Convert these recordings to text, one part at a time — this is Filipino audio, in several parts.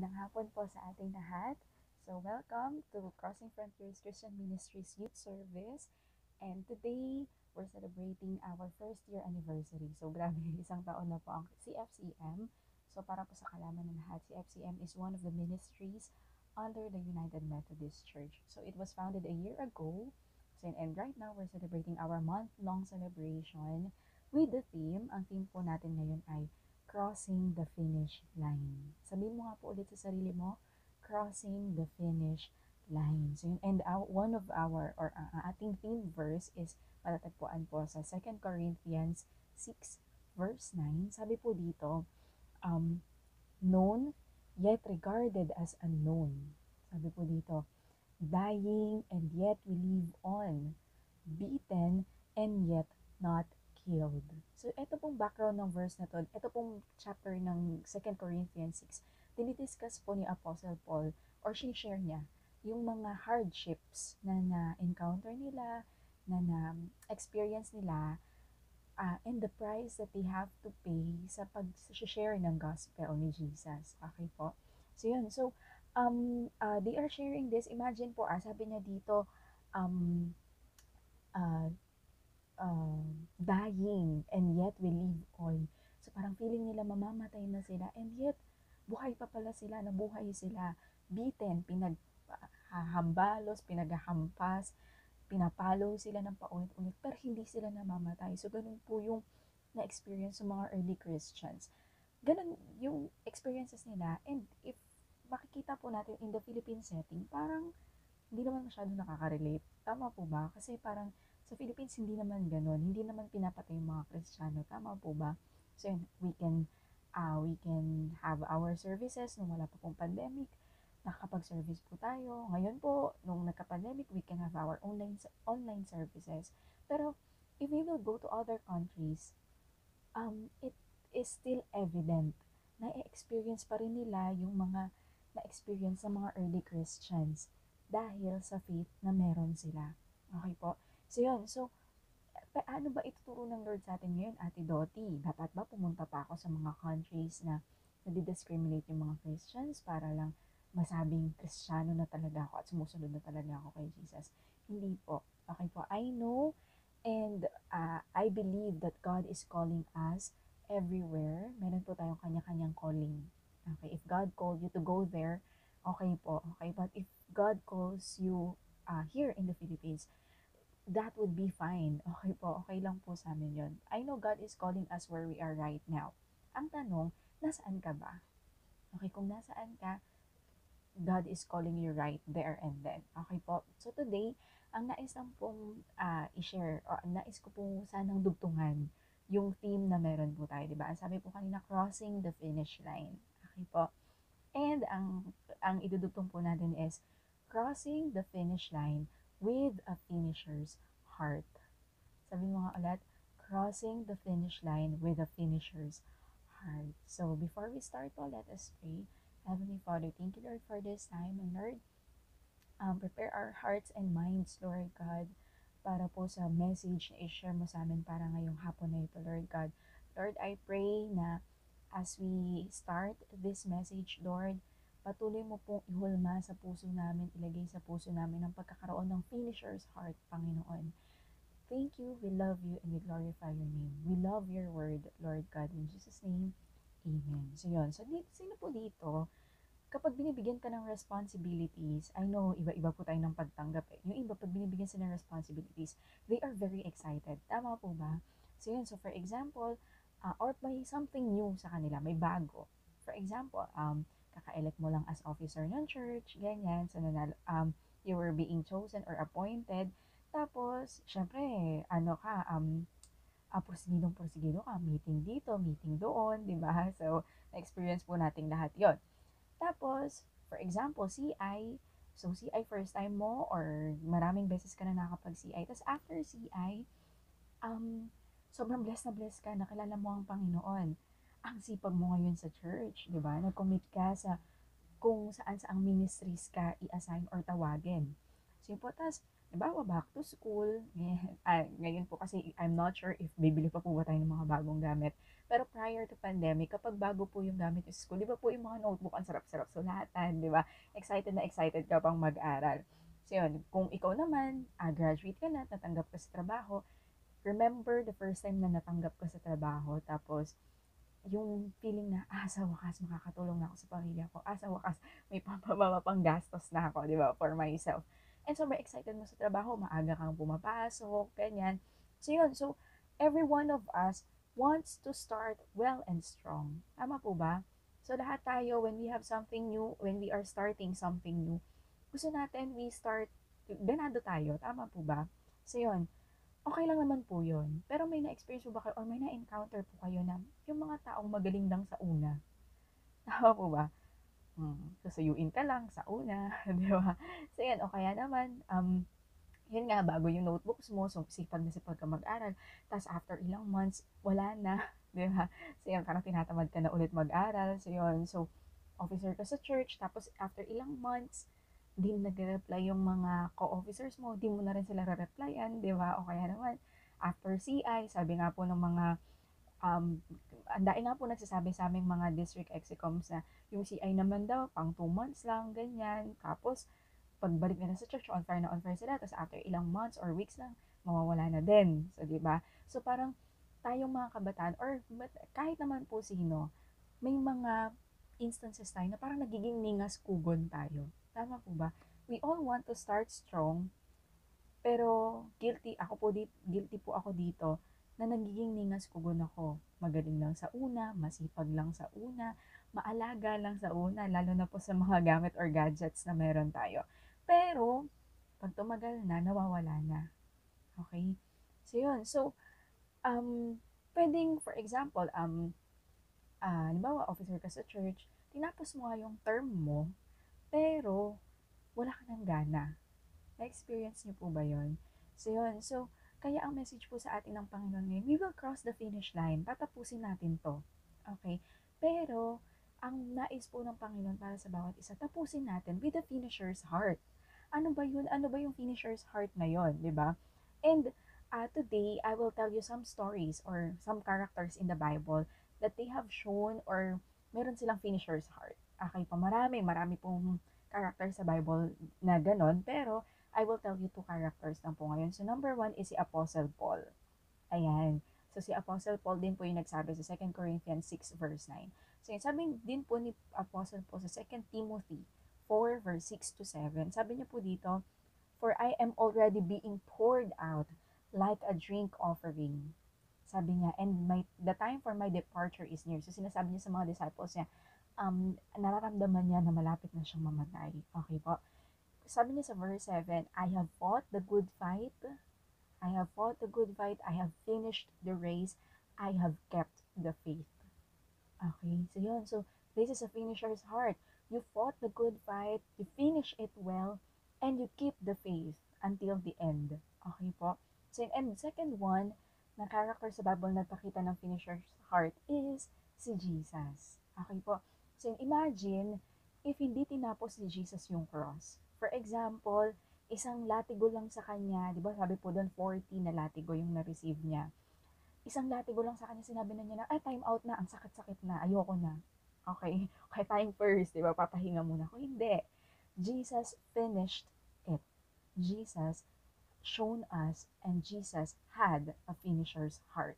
Magandang hapon po sa ating lahat. So, welcome to Crossing Frontiers Christian Ministries Youth Service. And today, we're celebrating our first year anniversary. So, grabe, isang taon na po ang CFCM. So, para po sa kalaman ng lahat, CFCM is one of the ministries under the United Methodist Church. So, it was founded a year ago. So, and right now, we're celebrating our month-long celebration with the theme. Ang theme po natin ngayon ay crossing the finish line. Sabihin mo nga po ulit sa sarili mo, crossing the finish line. So yun, and one of our, or ating theme verse is matatagpuan po sa 2 Corinthians 6 verse 9. Sabi po dito, known yet regarded as unknown. Sabi po dito, dying and yet we live on, beaten and yet not killed. So, ito pong background ng verse na to, ito pong chapter ng 2 Corinthians 6, dinidiscuss po ni Apostle Paul or share niya yung mga hardships na na-encounter nila, na na-experience nila, and the price that they have to pay sa pag-share ng gospel ni Jesus. Okay po? So, yun. So, they are sharing this. Imagine po, sabi niya dito, uh, dying and yet we live on. So parang feeling nila mamamatay na sila and yet buhay pa pala sila, nabuhay sila, beaten, pinaghambalos, pinaghahampas, pinapalo sila ng paulit-ulit pero hindi sila namamatay. So ganun po yung na-experience ng mga early Christians. Ganun yung experiences nila, and if makikita po natin in the Philippine setting, parang hindi naman masyado nakaka-relate. Tama po ba? Kasi parang sa Philippines, hindi naman ganun. Hindi naman pinapatay yung mga Kristiyano. Tama po ba? So, we can have our services nung wala pa pong pandemic. Nakakapag-service po tayo. Ngayon po, nung nagka-pandemic, we can have our online services. Pero, if we will go to other countries, it is still evident na i-experience pa rin nila yung mga na-experience ng mga early Christians dahil sa faith na meron sila. Okay po? So yun, so paano ba ituturo ng Lord sa atin ngayon, Ate Dottie? Dapat ba pumunta pa ako sa mga countries na nadi-discriminate yung mga Christians para lang masabing Kristiyano na talaga ako at sumusunod na talaga ako kay Jesus? Hindi po. Okay po, I know and I believe that God is calling us everywhere. Meron po tayong kanya-kanyang calling. Okay, if God called you to go there, okay po, okay. But if God calls you here in the Philippines, that would be fine. Okay po, okay lang po sa amin yun. I know God is calling us where we are right now. Ang tanong, nasaan ka ba? Okay, kung nasaan ka, God is calling you right there and then. Okay po. So today, ang nais lang pong i-share, o nais ko pong sanang dugtungan yung theme na meron po tayo, di ba? Ang sabi po kanina, crossing the finish line. Okay po. And ang idudugtong po natin is crossing the finish line with a finisher's heart. Sabi mo nga ulit, crossing the finish line with a finisher's heart. So before we start po, let us pray. Heavenly Father, thank you, Lord, for this time. And Lord, prepare our hearts and minds, Lord God, para po sa message na i-share mo sa amin para ngayong hapon na ito, Lord God. Lord, I pray na as we start this message, Lord, patuloy mo pong ihulma sa puso namin, ilagay sa puso namin ang pagkakaroon ng finisher's heart, Panginoon. Thank you, we love you, and we glorify your name. We love your word, Lord God. In Jesus' name, Amen. So yun. So sino po dito, kapag binibigyan ka ng responsibilities, I know, iba-iba po tayo ng pagtanggap eh. Yung iba, pag binibigyan sila ng responsibilities, they are very excited. Tama po ba? So yun, so for example, or may something new sa kanila, may bago. For example, kaka-elect mo lang as officer ng church, ganyan, so you were being chosen or appointed, tapos, syempre, porsigido ka, meeting dito, meeting doon, di ba? So, na-experience po nating lahat yon. Tapos, for example, CI, so CI first time mo or maraming beses ka na nakapag-CI. Tapos after CI, sobrang blessed na blessed ka, nakilala mo ang Panginoon. Ang sipag mo ngayon sa church, di ba? Nag-commit ka sa kung saan saang ministries ka i-assign or tawagin. So yun po, tapos halimbawa, back to school, ngayon po kasi I'm not sure if bibili pa po ba tayo ng mga bagong gamit. Pero prior to pandemic, kapag bago po yung gamit sa school, di ba po yung mga notebook, ang sarap-sarap sulatan, di ba? Excited na excited ka pang mag-aral. So yun, kung ikaw naman, graduate ka na, natanggap ka sa trabaho, remember the first time na natanggap ka sa trabaho, tapos yung feeling na, sa wakas, makakatulong na ako sa pamilya ko. Sa wakas, may pang gastos na ako, di ba, for myself. And sobrang excited mo sa trabaho, maaga kang pumapasok, ganyan. So yun, so every one of us wants to start well and strong. Tama po ba? So lahat tayo, when we have something new, when we are starting something new, gusto natin we start, ganado tayo. Tama po ba? So yun, okay lang naman po yun. Pero may na-experience po ba kayo or may na-encounter po kayo na yung mga taong magaling lang sa una? Tama po ba? Susuyuin ka lang sa una, di ba? So yan, o kaya naman, yun nga, bago yung notebooks mo, so sipag na sipag ka mag-aral, tapos after ilang months, wala na, di ba? So yan, parang tinatamad ka na ulit mag-aral, so yun, so officer ka sa church, tapos after ilang months, di nag-reply yung mga co-officers mo, di mo na rin sila re-replyan, di ba? O kaya naman, after CI, sabi nga po ng mga, ang dahil nga po nagsasabi sa aming mga district execoms na yung CI naman daw, pang 2 months lang, ganyan. Tapos, pagbalik nila sa church, on fire sila. Tapos, after ilang months or weeks lang, mawawala na din. So, di ba? So, parang, tayong mga kabataan, or kahit naman po sino, may mga instances tayo na parang nagiging ningas kugon tayo. Tama po ba? We all want to start strong, pero guilty po ako dito na nagiging ningas kugon ako. Magaling lang sa una, masipag lang sa una, maalaga lang sa una, lalo na po sa mga gamit or gadgets na meron tayo. Pero, pag tumagal na, nawawala na. Okay? So, yun. So, pwedeng, for example, halimbawa, officer ka sa church, tinapos mo nga yung term mo, pero, wala ka ng gana. Na-experience niyo po ba yun? So, yun. So, kaya ang message po sa atin ng Panginoon ngayon, we will cross the finish line. Tatapusin natin to. Okay? Pero, ang nais po ng Panginoon para sa bawat isa, tapusin natin with the finisher's heart. Ano ba yun? Ano ba yung finisher's heart na yun? Diba? And, today, I will tell you some stories or some characters in the Bible that they have shown or meron silang finisher's heart. Okay pa, marami pong character sa Bible na ganon, pero I will tell you 2 characters lang po ngayon. So, number 1 is si Apostle Paul. Ayan. So, si Apostle Paul din po yung nagsabi sa 2 Corinthians 6 verse 9. So, yun, sabi din po ni Apostle Paul sa 2 Timothy 4 verse 6 to 7. Sabi niya po dito, "For I am already being poured out like a drink offering." Sabi niya, "And the time for my departure is near." So, sinasabi niya sa mga disciples niya, nararamdaman niya na malapit na siyang mamatay. Okay po? Sabi niya sa verse 7, "I have fought the good fight. I have fought the good fight. I have finished the race. I have kept the faith." Okay, so yun. So, this is a finisher's heart. You fought the good fight, you finish it well, and you keep the faith until the end. Okay po? So, and second one, na character sa Bible na nagpakita ng finisher's heart is si Jesus. Okay po? So, imagine, if hindi tinapos ni Jesus yung cross. For example, isang latigo lang sa kanya, di ba sabi po doon 40 na latigo yung na-receive niya. Isang latigo lang sa kanya, sinabi na niya na, time out na, ang sakit-sakit na, ayoko na. Okay, okay tayong first, di ba, papahinga muna ako. Hindi. Jesus finished it. Jesus shown us and Jesus had a finisher's heart.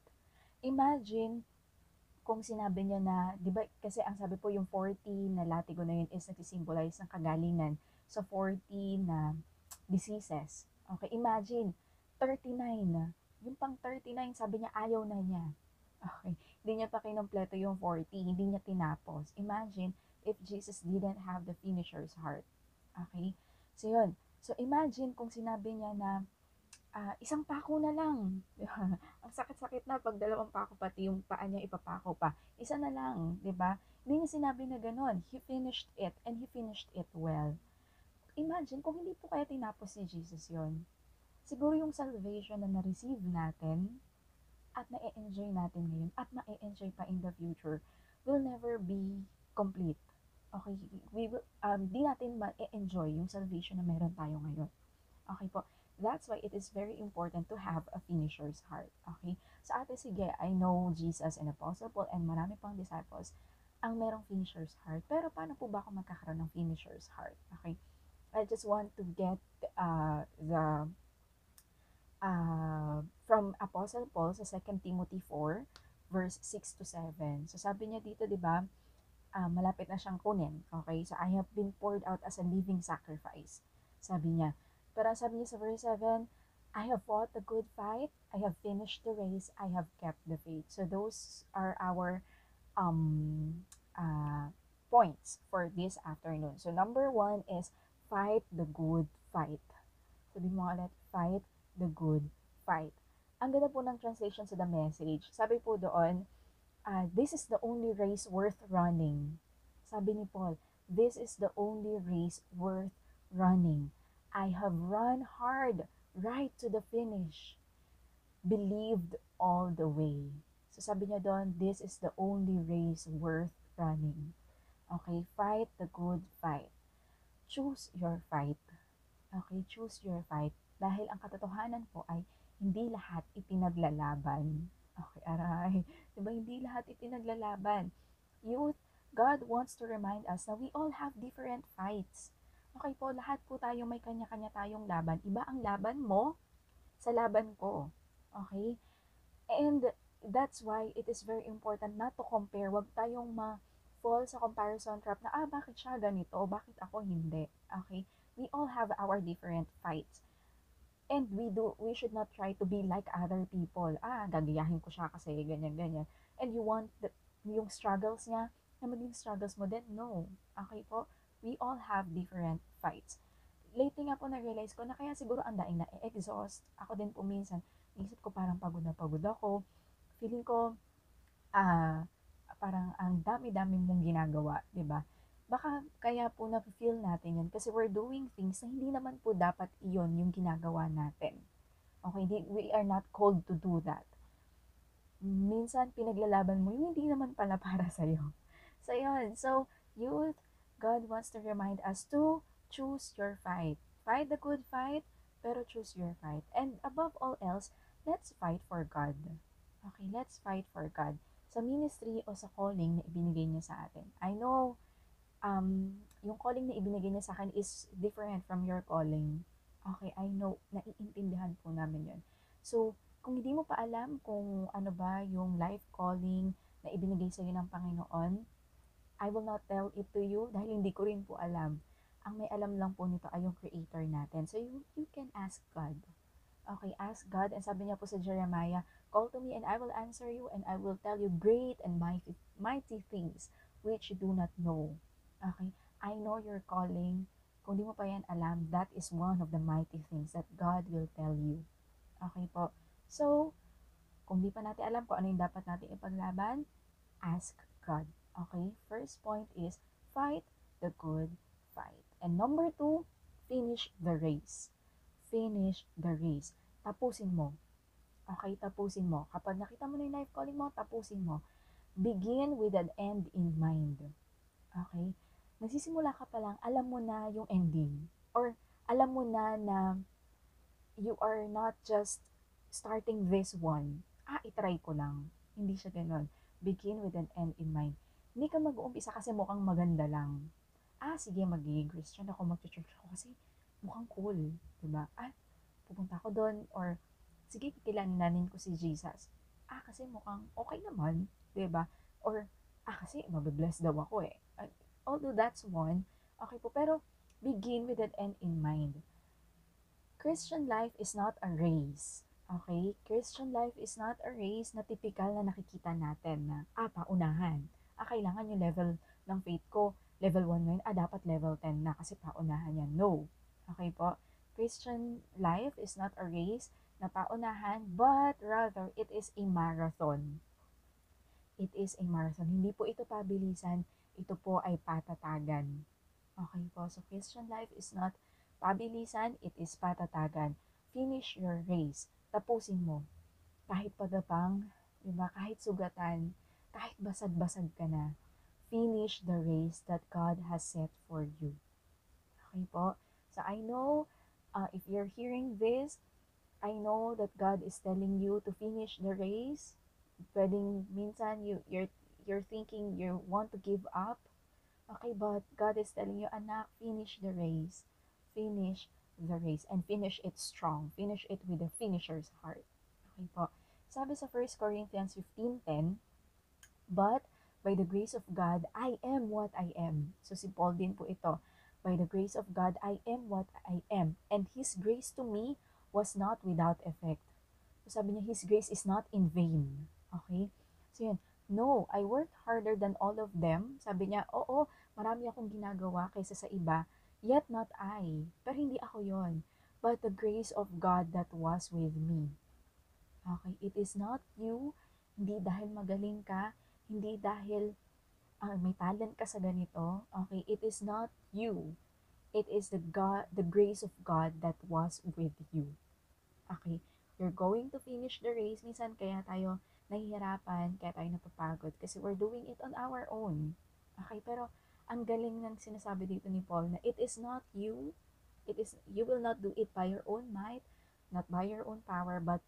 Imagine kung sinabi niya na, di ba, kasi ang sabi po yung 40 na latigo na yun is nagsisimbolize ng kagalingan sa 40 na diseases. Okay, imagine, 39 na. Yung pang 39, sabi niya, ayaw na niya. Okay, hindi niya pa kinumpleto yung 40, hindi niya tinapos. Imagine if Jesus didn't have the finisher's heart. Okay, so yun. So imagine kung sinabi niya na, isang pako na lang. Ang sakit-sakit na pag 2 pako, pati yung paa niya ipapako pa. Isa na lang, di ba? Hindi niya sinabi na gano'n. He finished it and he finished it well. Imagine kung hindi po kaya tinapos ni Jesus yon. Siguro yung salvation na na-receive natin at na-enjoy natin ngayon at ma-enjoy pa in the future will never be complete. Okay, di natin ma-enjoy yung salvation na meron tayo ngayon. Okay po. That's why it is very important to have a finisher's heart. Okay? So ate, sige, I know Jesus and Apostle Paul and marami pang disciples ang merong finisher's heart. Pero paano po ba ako magkakaroon ng finisher's heart? Okay? I just want to get the from Apostle Paul sa 2 Timothy 4 verse 6 to 7. So sabi niya dito, 'di ba? Malapit na siyang kunin. Okay? So I have been poured out as a living sacrifice. Sabi niya. Pero sabi niya sa verse 7, I have fought the good fight, I have finished the race, I have kept the faith. So those are our um, points for this afternoon. So number 1 is fight the good fight. Sabi mo ulit, fight the good fight. Ang ganda po ng translation sa the message. Sabi po doon, this is the only race worth running. Sabi ni Paul, this is the only race worth running. I have run hard right to the finish. Believed all the way. So sabi niya doon, this is the only race worth running. Okay, fight the good fight. Choose your fight. Okay, choose your fight. Dahil ang katotohanan po ay hindi lahat ipinaglalaban. Okay, aray. Diba, hindi lahat ipinaglalaban. Youth, God wants to remind us na we all have different fights. Okay po, lahat po tayo may kanya-kanya tayong laban. Iba ang laban mo sa laban ko. Okay? And that's why it is very important not to compare. Huwag tayong ma-fall sa comparison trap na, bakit siya ganito? Bakit ako hindi? Okay? We all have our different fights. And we should not try to be like other people. Gagayahin ko siya kasi ganyan. And you want yung struggles niya na maging struggles mo din? No. Okay po? We all have different fights. Lately nga po na-realize ko na kaya siguro ang daing na-exhaust. Ako din po minsan, isip ko parang pagod na pagod ako. Feeling ko, parang ang dami-dami mong ginagawa, di ba? Baka kaya po na-feel natin yun kasi we're doing things na hindi naman po dapat iyon yung ginagawa natin. Okay, we are not called to do that. Minsan pinaglalaban mo yung hindi naman pala para sa'yo. So yun, so youth, God wants to remind us to choose your fight. Fight the good fight, pero choose your fight. And above all else, let's fight for God. Okay, let's fight for God. Sa ministry o sa calling na ibinigay niya sa atin. I know, yung calling na ibinigay niya sa akin is different from your calling. Okay, I know, naiintindihan po namin yun. So, kung hindi mo pa alam kung ano ba yung life calling na ibinigay sa iyo ng Panginoon, I will not tell it to you dahil hindi ko rin po alam. Ang may alam lang po nito ay yung Creator natin. So, you can ask God. Okay, ask God. And sabi niya po sa Jeremiah, call to me and I will answer you and I will tell you great and mighty things which you do not know. Okay, I know your calling. Kung di mo pa yan alam, that is one of the mighty things that God will tell you. Okay po. So, kung di pa natin alam kung ano yung dapat natin ipaglaban, ask God. Okay? First point is, fight the good fight. And number 2, finish the race. Finish the race. Tapusin mo. Okay, tapusin mo. Kapag nakita mo na yung life calling mo, tapusin mo. Begin with an end in mind. Okay? Nagsisimula ka pa lang, alam mo na yung ending. Or alam mo na you are not just starting this one. Itry ko lang. Hindi siya ganun. Begin with an end in mind. Hindi ka mag-uumpisa kasi mukhang maganda lang. Sige, magiging Christian ako, mag-church ako kasi mukhang cool. Diba? Pupunta ako doon. Or, sige, kikilalanin ko si Jesus. Kasi mukhang okay naman. Diba? Or, kasi mabibless daw ako eh. Although that's one, okay po, pero begin with an end in mind. Christian life is not a race. Okay? Christian life is not a race na typical na nakikita natin na, paunahan. Kailangan yung level ng faith ko, level 1 ngayon, dapat level 10 na kasi paunahan yan. No. Okay po? Christian life is not a race na paunahan, but rather, it is a marathon. It is a marathon. Hindi po ito pabilisan, ito po ay patatagan. Okay po, so Christian life is not pabilisan, it is patatagan. Finish your race. Tapusin mo. Kahit pagapang, diba? Kahit sugatan, kahit basag-basag ka na, finish the race that God has set for you. Okay po? So I know, If you're hearing this, I know that God is telling you to finish the race. Pwedeng minsan you're thinking you want to give up. Okay, but God is telling you, anak, finish the race. Finish the race and finish it strong. Finish it with a finisher's heart. Okay po. Sabi sa 1 Corinthians 15:10, but by the grace of God, I am what I am. So si Paul din po ito. By the grace of God, I am what I am. And His grace to me was not without effect. So sabi niya, His grace is not in vain. Okay? So yun. No, I worked harder than all of them. Sabi niya, oo, marami akong ginagawa kaysa sa iba. Yet not I. Pero hindi ako yon. But the grace of God that was with me. Okay? It is not you. Hindi dahil magaling ka. Hindi dahil may talent ka sa ganito. Okay? It is not you. It is the grace of God that was with you. Okay? You're going to finish the race. Minsan kaya tayo nahihirapan, kaya tayo napapagod kasi we're doing it on our own. Okay? Pero ang galing ng sinasabi dito ni Paul na it is not you. You will not do it by your own might, not by your own power, but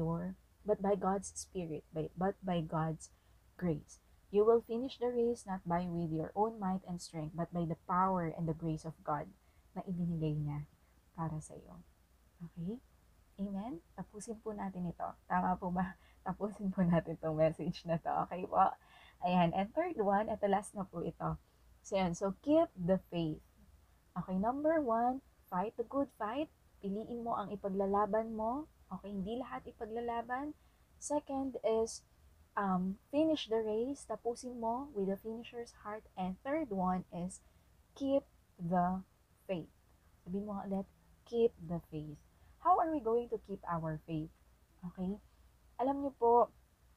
by God's Spirit, but by God's grace. You will finish the race not by with your own might and strength, but by the power and the grace of God na ibinigay niya para sa iyo. Okay? Amen? Tapusin po natin ito. Tama po ba? Tapusin po natin itong message na to. Okay po? Ayan. And third one, ito last na po ito. So, yan. So, keep the faith. Okay, number 1, fight the good fight. Piliin mo ang ipaglalaban mo. Okay, hindi lahat ipaglalaban. Second is, finish the race. Tapusin mo with a finisher's heart. And third one is, keep the faith. Sabihin mo nga ulit, keep the faith. How are we going to keep our faith? Okay? Alam niyo po,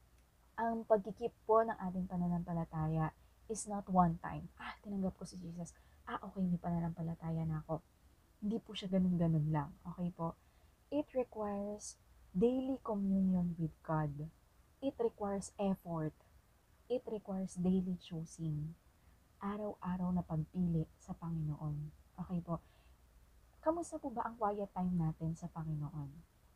ang pagkikip po ng ating pananampalataya is not one time. Tinanggap ko si Jesus. Okay, may pananampalataya na ako. Hindi po siya ganun-ganun lang. Okay po? It requires daily communion with God. It requires effort. It requires daily choosing. Araw-araw na pagpili sa Panginoon. Okay po? Kamusta po ba ang quiet time natin sa Panginoon?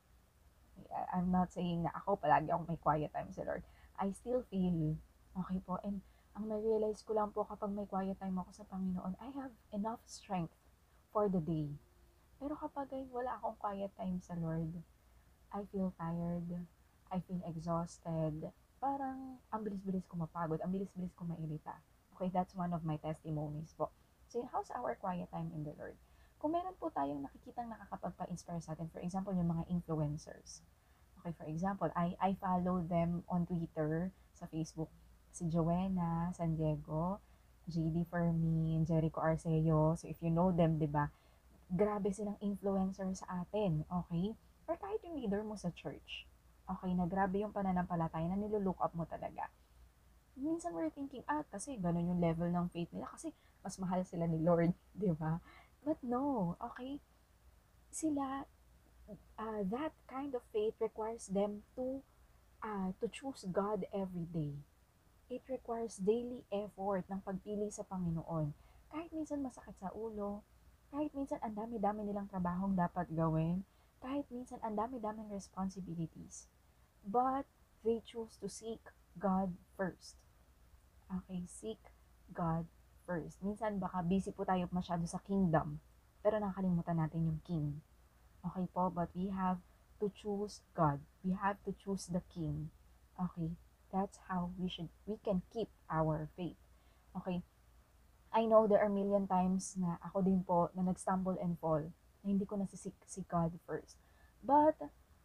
I'm not saying na ako palagi akong may quiet time sa Lord. I still feel, okay po, and ang na-realize ko lang po kapag may quiet time ako sa Panginoon, I have enough strength for the day. Pero kapag wala akong quiet time sa Lord, I feel tired, I feel exhausted, parang ang bilis-bilis ko mapagod, ang bilis-bilis ko mairita. Okay, that's one of my testimonies po. So, how's our quiet time in the Lord? Kung meron po tayong nakikitang nakakapagpa-inspire sa atin, for example, yung mga influencers. Okay, for example, I follow them on Twitter, sa Facebook, si Joanna San Diego, JD Fermin, Jericho Arceo. So, if you know them, di ba? Grabe silang influencer sa atin, okay? Or kahit yung leader mo sa church. Okay, na grabe yung pananampalataya na nilulook up mo talaga. Minsan we're thinking, kasi ganun yung level ng faith nila kasi mas mahal sila ni Lord, di ba? But no, okay? Sila, that kind of faith requires them to choose God every day. It requires daily effort ng pagpili sa Panginoon. Kahit minsan masakit sa ulo, kahit minsan ang dami-dami nilang trabahong dapat gawin, kahit minsan ang dami-daming responsibilities. But they choose to seek God first. Okay, seek God first. Minsan baka busy po tayo masyado sa kingdom, pero nakalimutan natin yung king. Okay po, but we have to choose God. We have to choose the king. Okay, that's how we can keep our faith. Okay, I know there are million times na ako din po na nag-stumble and fall, na hindi ko nasisik si God first. But,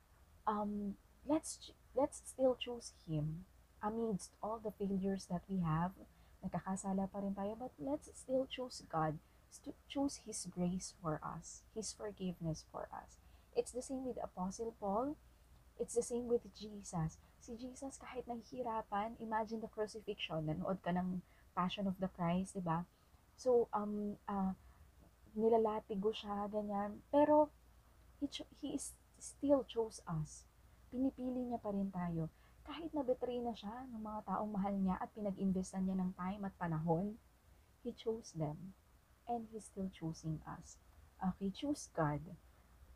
let's still choose Him. Amidst all the failures that we have, nagkakasala pa rin tayo, but let's still choose God. Choose His grace for us, His forgiveness for us. It's the same with Apostle Paul. It's the same with Jesus. Si Jesus kahit nahihirapan, imagine the crucifixion, nanood ka ng Passion of the Christ, diba? So, nilalatigo siya, ganyan. Pero, He still chose us. Pinipili niya pa rin tayo. Kahit na-betray na siya ng mga taong mahal niya at pinag-investan niya ng time at panahon, He chose them. And He's still choosing us. Okay, choose God.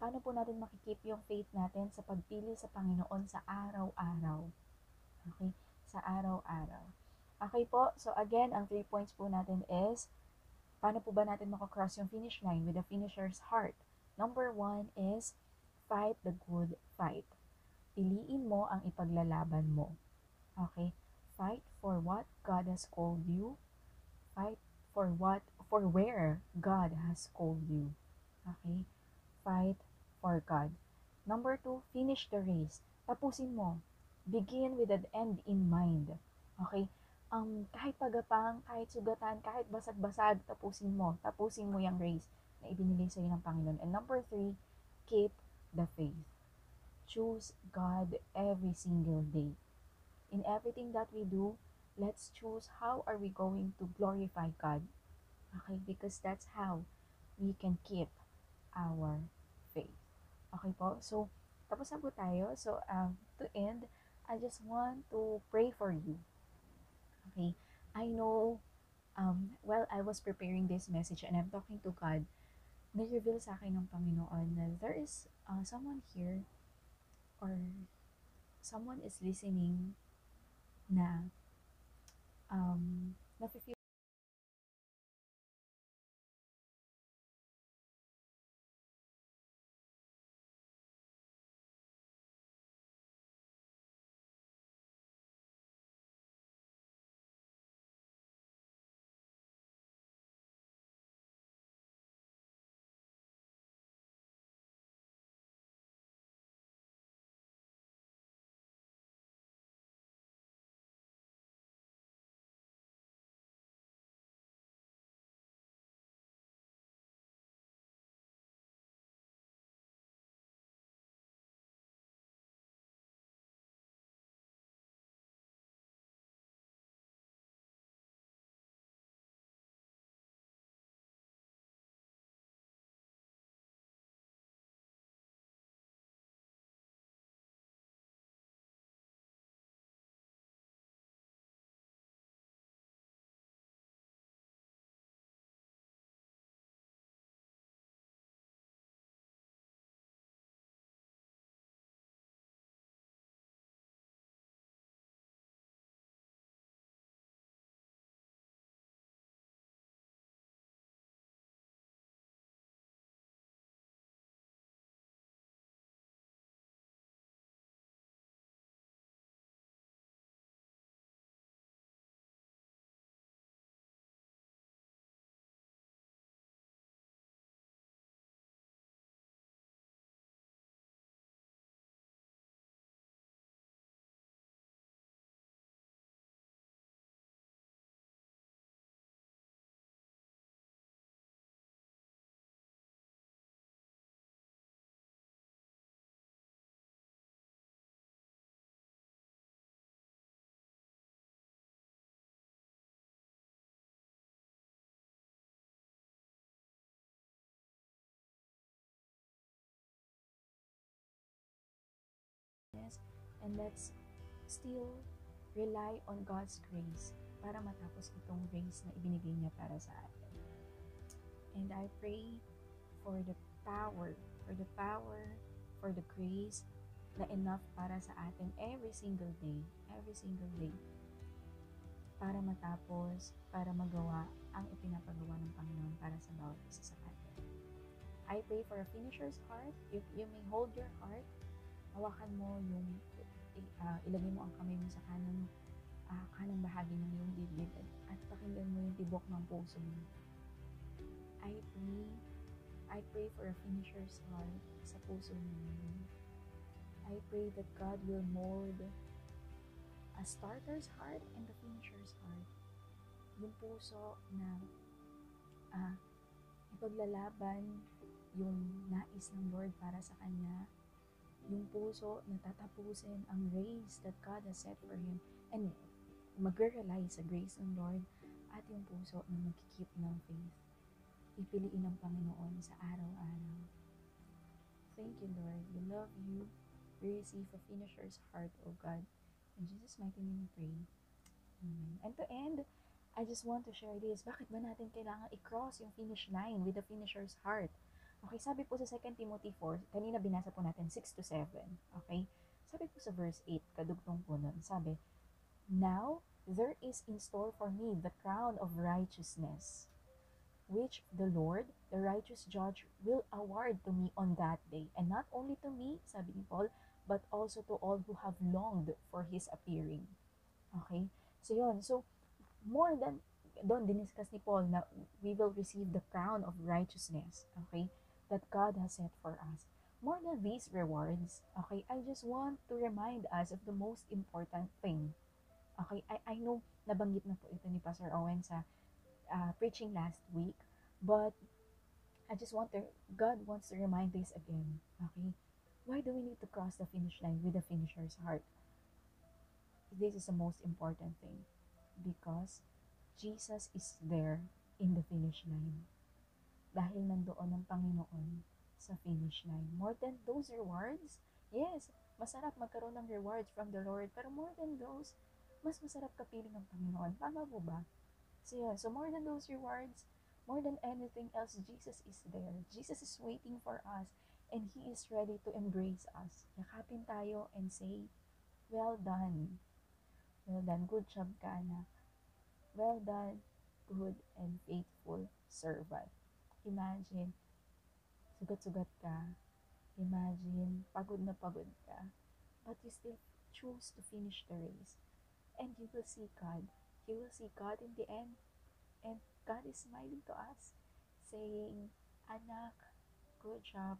paano po natin makikip yung faith natin sa pagpili sa Panginoon sa araw-araw? Okay? Sa araw-araw. Okay po, so again, ang 3 points po natin is, paano po ba natin makakross yung finish line with a finisher's heart? Number 1 is, fight the good fight. Piliin mo ang ipaglalaban mo. Okay? Fight for what God has called you. Fight for where God has called you. Okay? Fight for God. Number 2, finish the race. Tapusin mo. Begin with an end in mind. Okay? Kahit pagapang, kahit sugatan, kahit basag-basag, tapusin mo. Tapusin mo yung race na ibinigay sa'yo ng Panginoon. And number 3, keep the faith. Choose God every single day. In everything that we do, let's choose how are we going to glorify God. Okay? Because that's how we can keep our faith. Okay po? So, tapos na po tayo. So, to end, I just want to pray for you. Okay? I know, while I was preparing this message and I'm talking to God, na-reveal sa akin ng Panginoon na there is someone here or someone is listening na nafe-feel and let's still rely on God's grace para matapos itong race na ibinigay niya para sa atin. And I pray for the power, for the power, for the grace na enough para sa atin every single day, para matapos, para magawa ang ipinapagawa ng Panginoon para sa bawat isa sa atin. I pray for a finisher's heart. You may hold your heart. Hawakan mo yung, ilagay mo ang kamay mo sa kanang bahagi ng iyong dibdib at pakinggan mo yung tibok ng puso mo. I pray for a finisher's heart sa puso mo. I pray that God will mold a starter's heart and the finisher's heart. Yung puso na ipaglalaban yung nais ng Lord para sa kanya. Yung puso na tatapusin ang race that God has set for him and mag-rely sa grace ng Lord, at yung puso na magkikip ng faith. Pipiliin ng Panginoon sa araw-araw. Thank you, Lord. We love you. We receive a finisher's heart, O God. In Jesus' mighty name we pray. Amen. And to end, I just want to share this. Bakit ba natin kailangan i-cross yung finish line with the finisher's heart? Okay, sabi po sa 2 Timothy 4, kanina binasa po natin 6 to 7. Okay? Sabi po sa verse 8, kadugtong po nun, sabi, "Now, there is in store for me the crown of righteousness, which the Lord, the righteous judge, will award to me on that day. And not only to me," sabi ni Paul, "but also to all who have longed for His appearing." Okay? So yun. So, more than, doon diniscuss ni Paul na we will receive the crown of righteousness, okay, that God has set for us. More than these rewards, okay, I just want to remind us of the most important thing. Okay, I know nabanggit na po ito ni Pastor Owen sa preaching last week, but I just want to, God wants to remind this again, okay? Why do we need to cross the finish line with the finisher's heart? This is the most important thing, because Jesus is there in the finish line. Dahil nandoon ang Panginoon sa finish line. More than those rewards, yes, masarap magkaroon ng rewards from the Lord, pero more than those, mas masarap kapiling ng Panginoon. Tama po ba? So yeah, so more than those rewards, more than anything else, Jesus is there. Jesus is waiting for us, and He is ready to embrace us. Yakapin tayo and say, "Well done. Well done. Good job ka, anak. Well done, good and faithful servant." Imagine, sugat-sugat ka. Imagine, pagod na pagod ka. But you still choose to finish the race. And you will see God. You will see God in the end. And God is smiling to us, saying, "Anak, good job.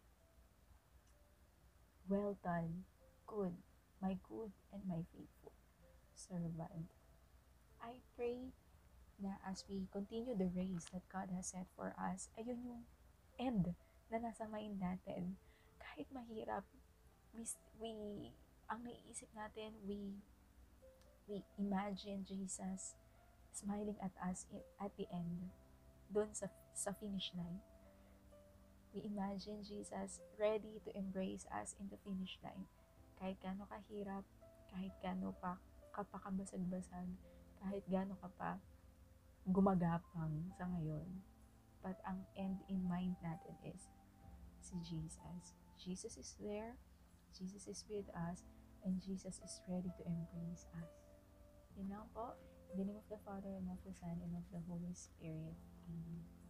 Well done. Good. My good and my faithful servant." I pray na as we continue the race that God has set for us, ayun yung end na nasa mind natin. Kahit mahirap, we ang naiisip natin, we imagine Jesus smiling at us at the end, doon sa finish line. We imagine Jesus ready to embrace us in the finish line. Kahit gaano kahirap, kahit gaano pa kapakabasag-basag, kahit gaano ka pa gumagapang sa ngayon. But ang end in mind natin is si Jesus. Jesus is there, Jesus is with us, and Jesus is ready to embrace us. Yun lang po. In the name of the Father, and of the Son, and of the Holy Spirit. Amen.